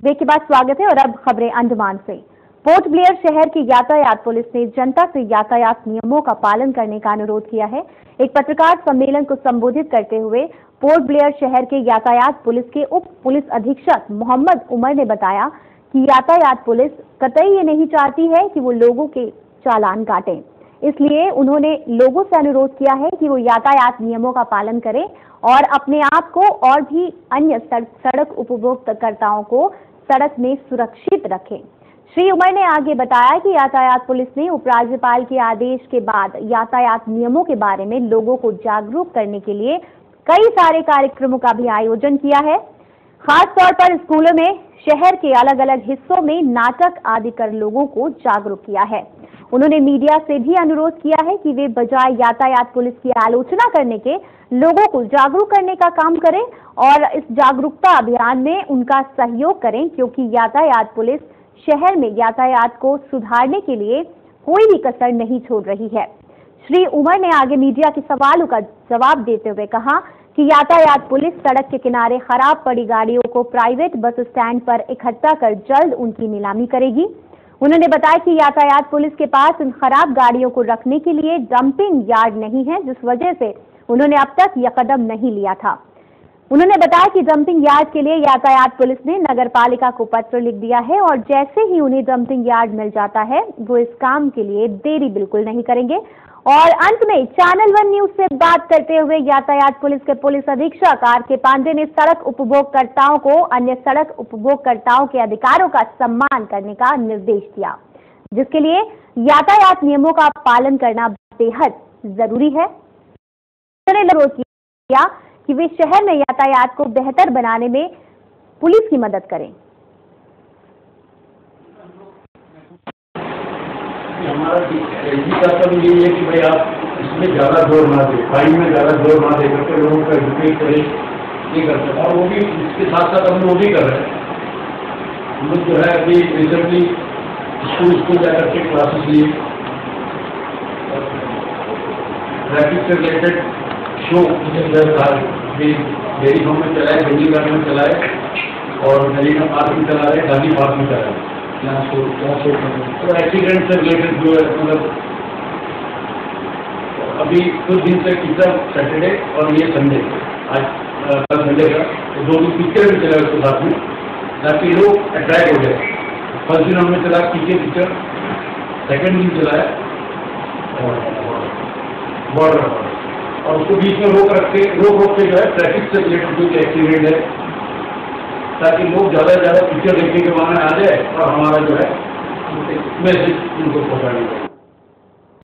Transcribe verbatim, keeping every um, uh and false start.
Break के बाद स्वागत है और अब खबरें अंडमान से। पोर्ट ब्लेयर शहर की यातायात पुलिस ने जनता से यातायात नियमों का पालन करने का अनुरोध किया है। एक पत्रकार सम्मेलन को संबोधित करते हुए पोर्ट ब्लेयर शहर के यातायात पुलिस के उप पुलिस अधीक्षक मोहम्मद उमर ने बताया कि यातायात पुलिस कतई ये नहीं चाहती है कि वो लोगों के चालान काटें, इसलिए उन्होंने लोगों से अनुरोध किया है कि वो यातायात नियमों का पालन करें और अपने आप को और भी अन्य सड़क उपभोक्ताओं को सड़क में सुरक्षित रखें। श्री उमर ने आगे बताया कि यातायात पुलिस ने उपराज्यपाल के आदेश के बाद यातायात नियमों के बारे में लोगों को जागरूक करने के लिए कई सारे कार्यक्रमों का भी आयोजन किया है। खास तौर पर स्कूलों में शहर के अलग अलग हिस्सों में नाटक आदि कर लोगों को जागरूक किया है। उन्होंने मीडिया से भी अनुरोध किया है कि वे बजाय यातायात पुलिस की आलोचना करने के लोगों को जागरूक करने का काम करें और इस जागरूकता अभियान में उनका सहयोग करें, क्योंकि यातायात पुलिस शहर में यातायात को सुधारने के लिए कोई भी कसर नहीं छोड़ रही है। श्री उमर ने आगे मीडिया के सवालों का जवाब देते हुए कहा कि यातायात पुलिस सड़क के किनारे खराब पड़ी गाड़ियों को प्राइवेट बस स्टैंड पर इकट्ठा कर जल्द उनकी नीलामी करेगी। उन्होंने बताया कि यातायात पुलिस के पास इन खराब गाड़ियों को रखने के लिए डंपिंग यार्ड नहीं है, जिस वजह से उन्होंने अब तक यह कदम नहीं लिया था। उन्होंने बताया कि डंपिंग यार्ड के लिए यातायात पुलिस ने नगरपालिका को पत्र लिख दिया है और जैसे ही उन्हें डंपिंग यार्ड मिल जाता है वो इस काम के लिए देरी बिल्कुल नहीं करेंगे। और अंत में चैनल वन न्यूज से बात करते हुए यातायात पुलिस के पुलिस अधीक्षक आर के पांडे ने सड़क उपभोक्ताओं को अन्य सड़क उपभोक्ताओं के अधिकारों का सम्मान करने का निर्देश दिया, जिसके लिए यातायात नियमों का पालन करना बेहद जरूरी है। उन्होंने अनुरोध किया कि वे शहर में यातायात को बेहतर बनाने में पुलिस की मदद करें। हमारा एलजी का सब ये है कि भाई आप इसमें ज़्यादा जोर ना दें, फाइन में ज़्यादा जोर ना दे करके लोगों का एजुकेट करें, ये कर सकते और वो भी इसके साथ साथ हम वो भी कर रहे हैं। हम लोग जो है अभी रिसेंटली स्कूल स्कूल जाकर के क्लासेस लिए ट्रैफिक से रिलेटेड शो डेयरी फार्म में चलाए, बेंगली गार्डन में चलाए और नरीना पार्क में चला रहे, गांधी पार्क में चला रहे। यहाँ शो यहाँ शो तो एक्सीडेंट से रिलेटेड जो है मतलब अभी कुछ दिन से पिक्चर सैटरडे और ये संडे आज कल संडे का तो दो दिन पिक्चर भी चला उसके साथ में, ताकि लोग अट्रैक्ट हो जाए। फर्स्ट दिन हमने चला पीछे पिक्चर, सेकेंड दिन चलाया बॉर्डर और उसको बीच में रोक रख के रोक रोक के जो है ट्रैफिक से रिलेटेड जो एक्सीडेंट है, ताकि लोग ज़्यादा से ज़्यादा पिक्चर देखने के बहाने आ जाए और हमारा जो है मैसेज उनको पहुँचाने